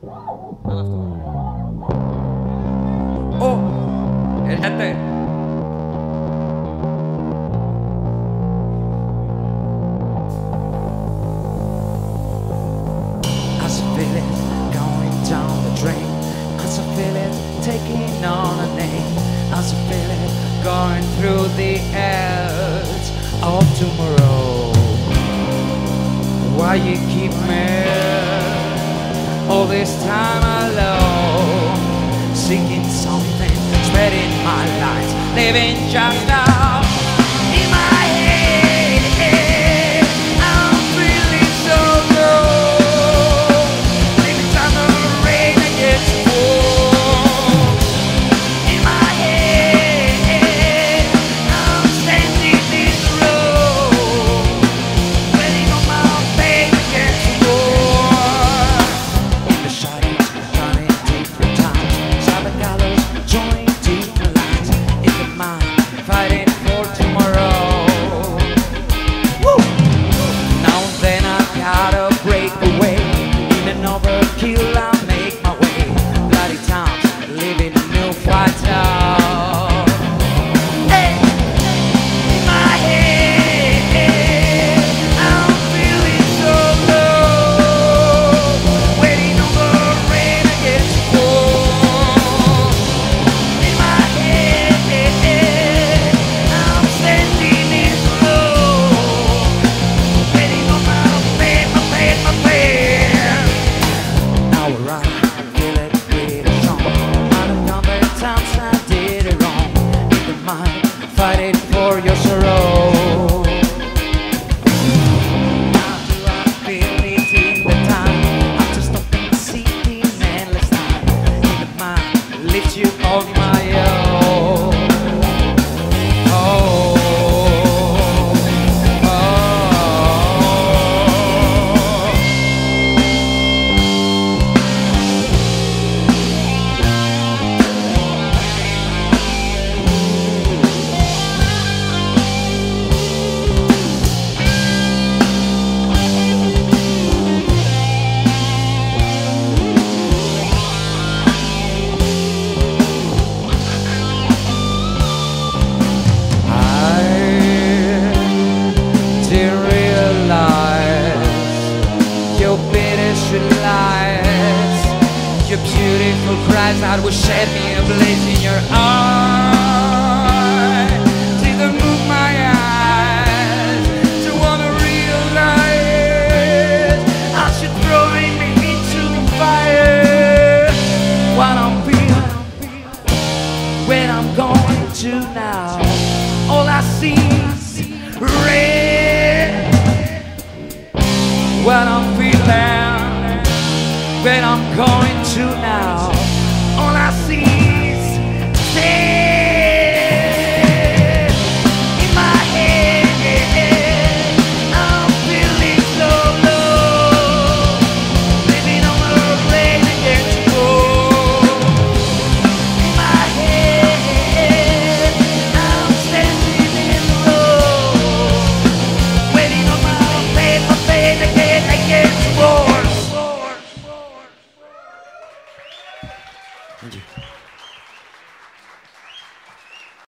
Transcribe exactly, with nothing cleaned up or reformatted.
Oh, el gente. As I feel it going down the drain, as I feel it taking on a name, as I feel it going through the edge of tomorrow. Why you keep me all this time alone, seeking something, spreading my light, living just now in my head. I'm feeling so low, every time the rain gets cold. In my head, I'm standing this road, waiting on my baby gets warm. In the shadows, running different times, seven colors joining different lines. In the mind, fighting for tomorrow. Woo! Now and then I gotta break away. In an overkill, I make my way. Bloody times, living a new fight out. Hey! In my head, I'm feeling so low, waiting on the rain to get cold. In my head, I'm standing in the road, waiting on my pain, my pain, my pain. Now we're right, feel it pretty strong. I don't know the times I did it wrong. In the mind, fighting for your sorrow. Now do I feel it in the time? I'm just stopping the seeking endless time. In the mind, lift you on my own. Oh, oh, I didn't realize your bittersweet lies, your beautiful cries that would set me ablaze in your eyes. Didn't move my eyes to wanna realize I should throw me into the fire. What I'm feeling when I'm going to now, all I see is red. What I'm feeling when I'm going to now,